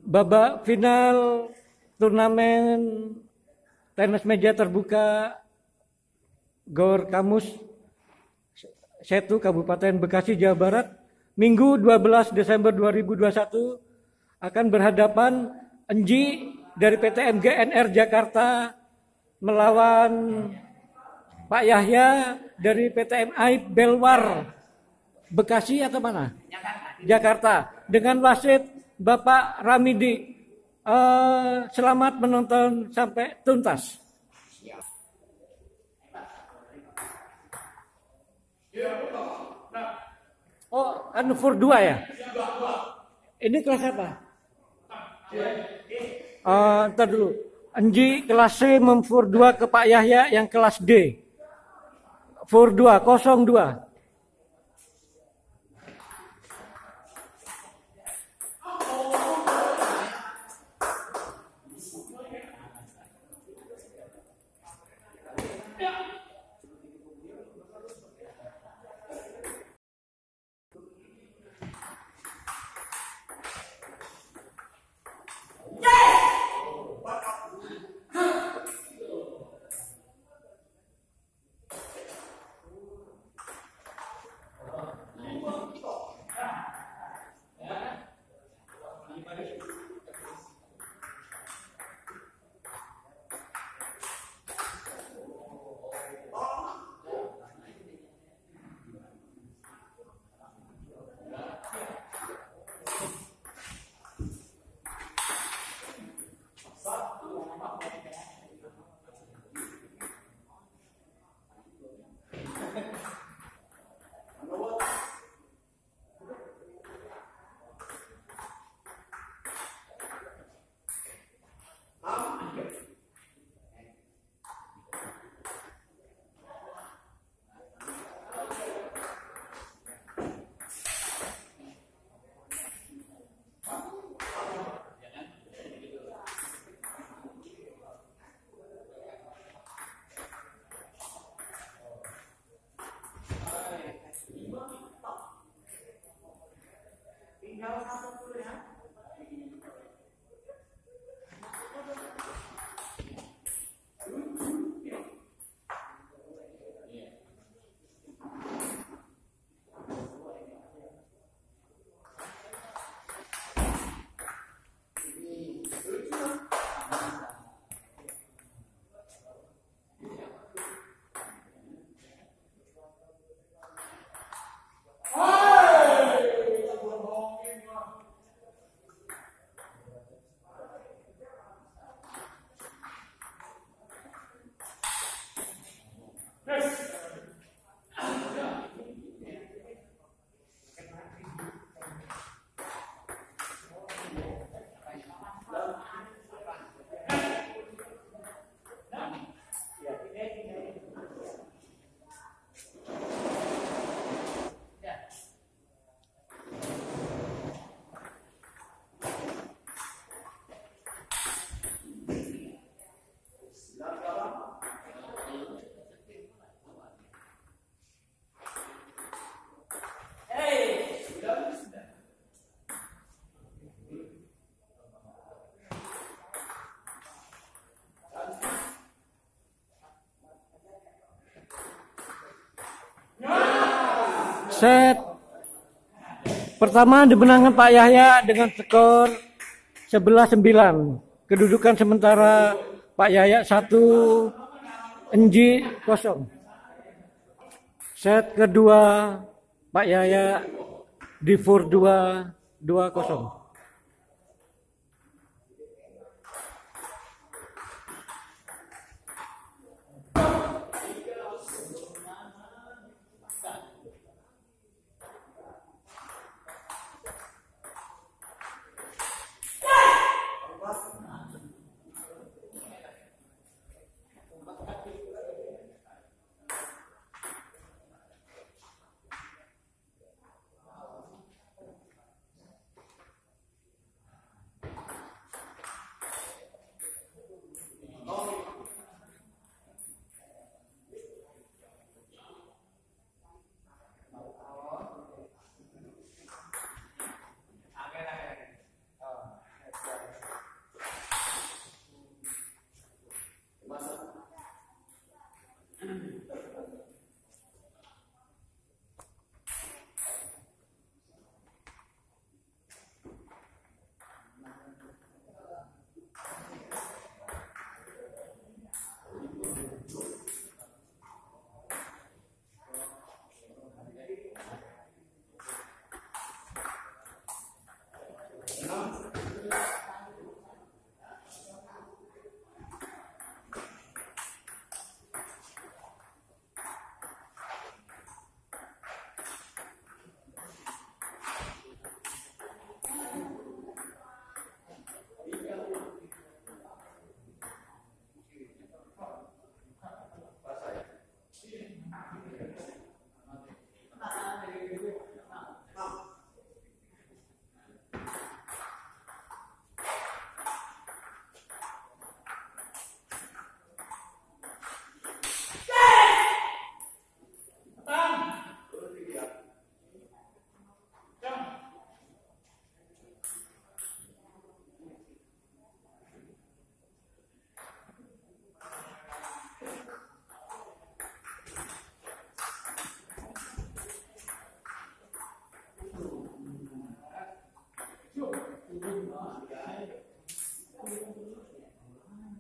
babak final turnamen tenis meja terbuka Gor Kamus Setu Kabupaten Bekasi Jawa Barat Minggu 12 Desember 2021 akan berhadapan Enji dari PT MGNR Jakarta melawan Pak Yahya dari PT MI Belwar Bekasi atau mana? Jakarta. Dengan wasit Bapak Ramidi. Selamat menonton sampai tuntas. Oh, Fur 2 ya? Ini kelas apa? Ntar dulu. Enji kelas C memfur 2 ke Pak Yahya yang kelas D. Fur 2, 02. Set pertama dimenangkan Pak Yahya dengan skor 11-9. Kedudukan sementara Pak Yahya 1, Enji 0. Set kedua Pak Yahya di Fur 2, 2-0.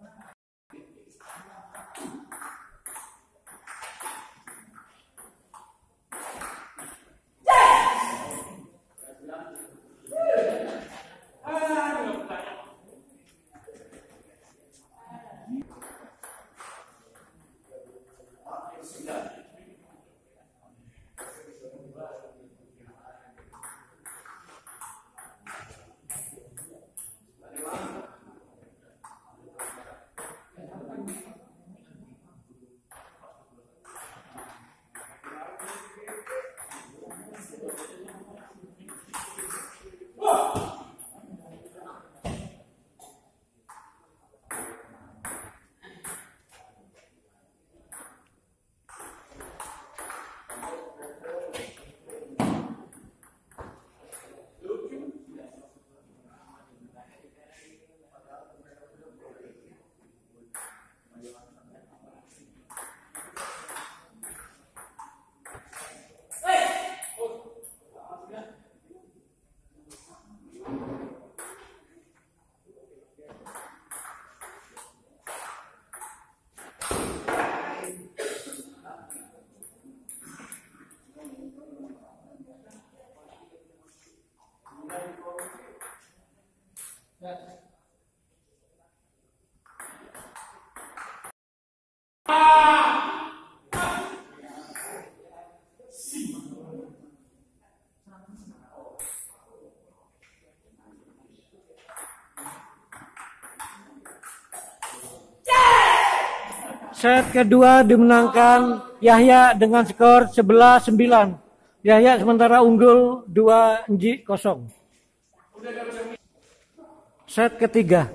Set kedua dimenangkan Yahya dengan skor 11-9. Yahya sementara unggul 2-0. Set ketiga.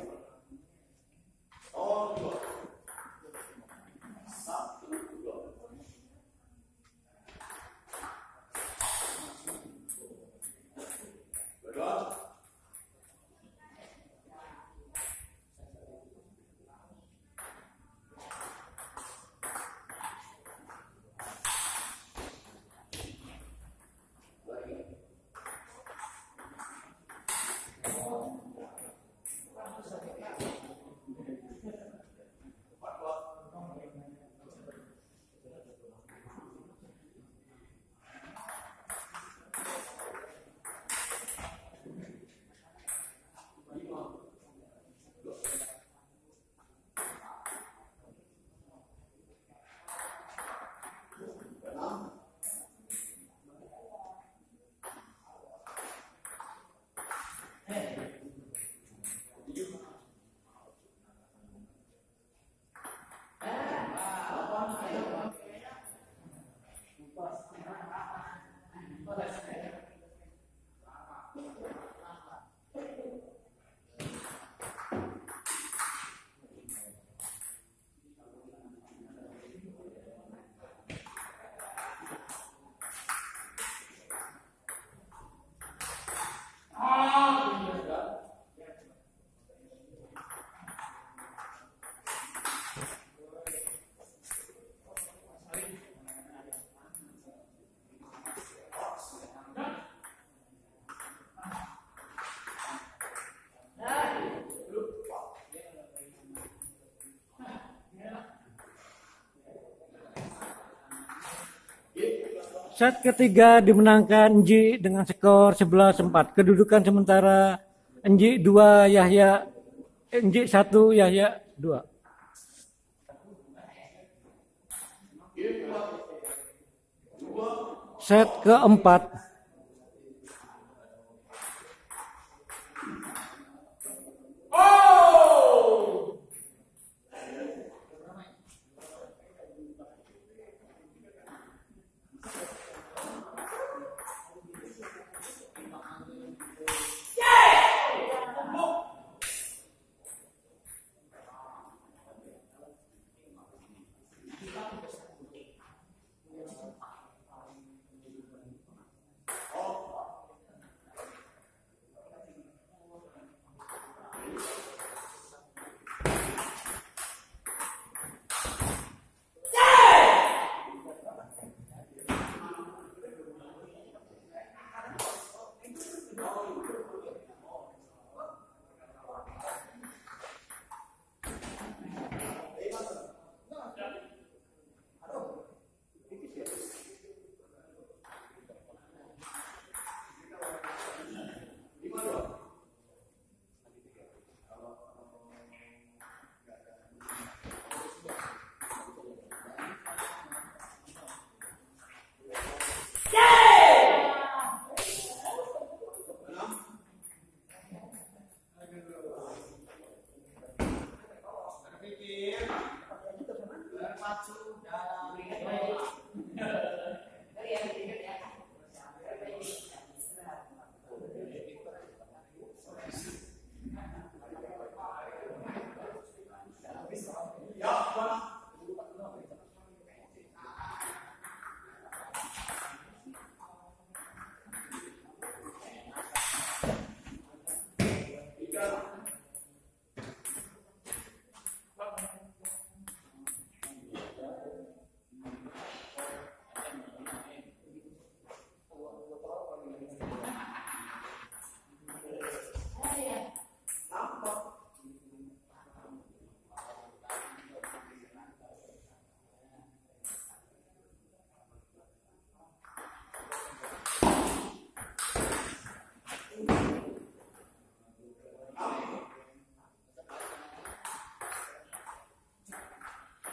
Set ketiga dimenangkan Enji dengan skor 11-4. Kedudukan sementara Enji 2, Yahya Enji 1, Yahya 2. Set keempat.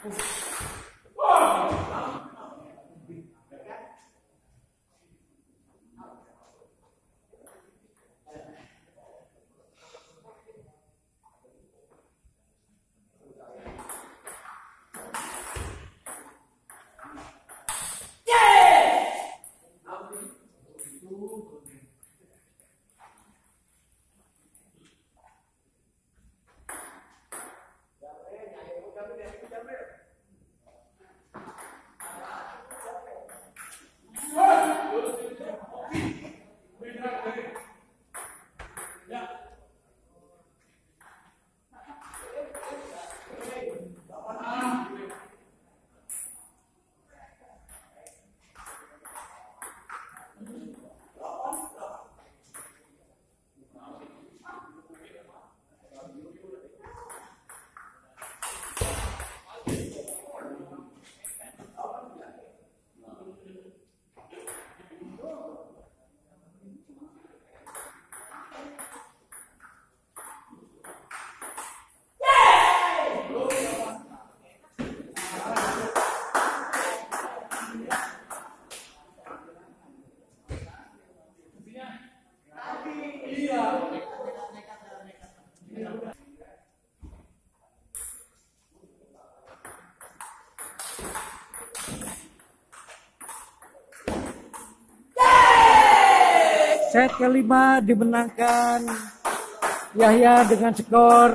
Set kelima dimenangkan Yahya dengan skor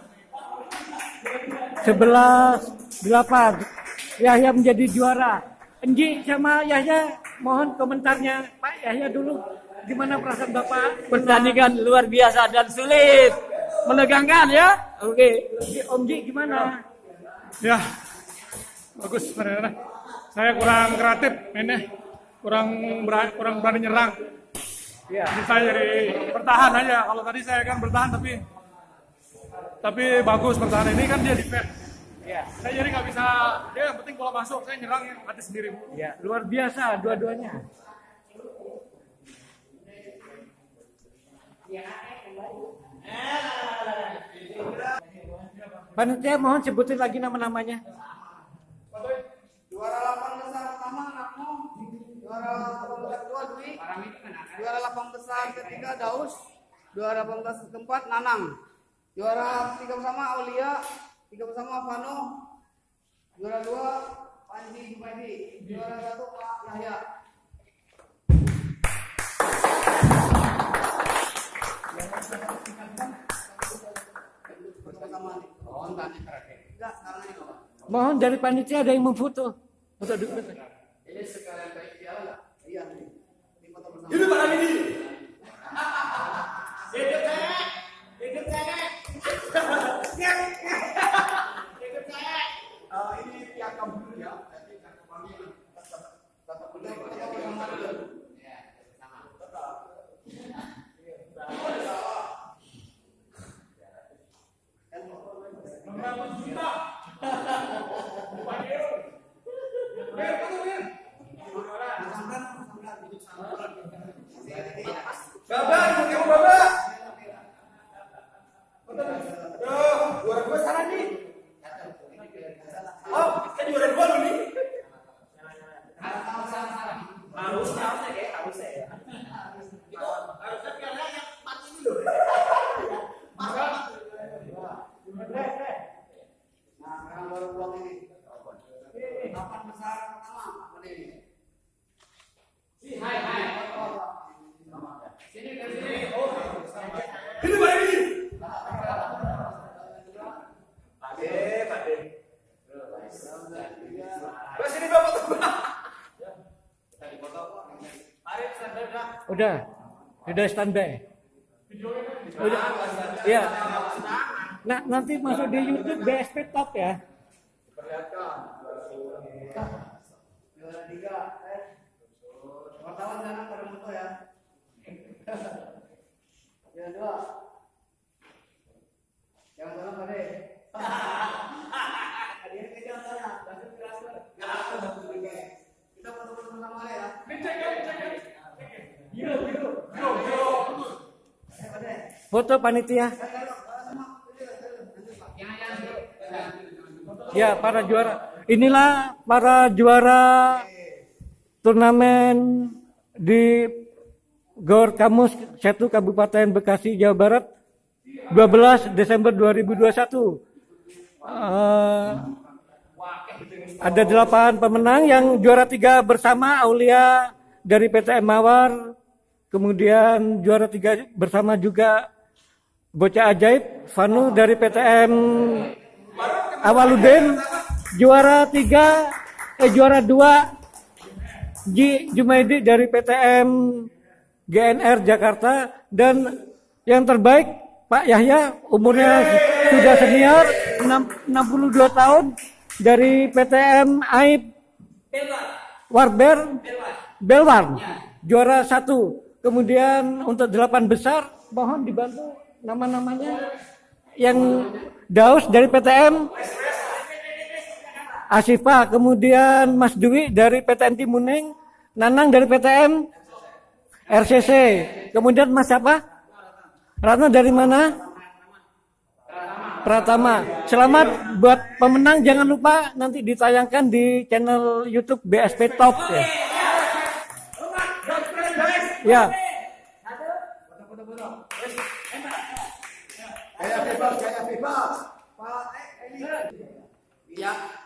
11-8. Yahya menjadi juara. Enji sama Yahya, mohon komentarnya Pak Yahya dulu. Gimana perasaan Bapak? Pertandingan luar biasa dan sulit, menegangkan ya. Oke. Om Ji gimana? Ya, bagus sebenarnya. Saya kurang kreatif mainnya, kurang berani nyerang. Ya. Jadi saya jadi bertahan aja. Kalau tadi saya kan bertahan tapi bagus bertahan, ini kan dia defense. Ya. Saya jadi nggak bisa, dia yang penting bola masuk, saya nyerang yang mati sendiri. Ya, luar biasa dua-duanya. Panitia mohon sebutin lagi nama-namanya. Juara 8 besar pertama Nakmo, juara 8 besar kedua Dwi, juara 8 besar ketiga Daus, juara 8 besar keempat Nanang, juara 3 bersama Aulia, 3 bersama Vano, juara 2 Panji Jumaidi, juara 1 Pak Yahya. Mohon dari panitia ada yang memfoto. Foto dulu. Ini sekalian baik dia lah. Iya nih. Ini foto bersama. Hidup Pak Hamidi. Hidup cewek. Hidup cewek. Hidup cewek. Ini piagam dulu ya. Jadi piagamnya tetap benar. Kita bersama dulu. Ya, sama. Tetap. Udah standby. Udah. Iya. Nah, nanti masuk di YouTube BSP Top ya. Juara 3. Wartawan jangan pada foto ya. Juara 2. Jangan salah Pak De. Hadiah ke jangan langsung transfer. Kita foto bersama ya. Foto panitia. Ya, para juara. Inilah para juara turnamen di Gor Kamus 1 Kabupaten Bekasi, Jawa Barat 12 Desember 2021. Ada 8 pemenang. Yang juara 3 bersama Aulia dari PTM Mawar. Kemudian juara 3 bersama juga Bocah Ajaib Vanu dari PTM Awaludin. Juara 2 Ji Jumaidi dari PTM GNR Jakarta. Dan yang terbaik Pak Yahya, umurnya sudah senior 62 tahun dari PTM AIB Belwar, juara 1. Kemudian untuk 8 besar mohon dibantu nama-namanya. Yang Daus dari PTM Asifa, kemudian Mas Dwi dari PTN Timuning, Nanang dari PTM RCC, kemudian Mas siapa? Ratna dari mana? Pratama. Selamat buat pemenang, jangan lupa nanti ditayangkan di channel YouTube BSP Top ya. Ya. Gaya bebas. Pak, ini. Ya.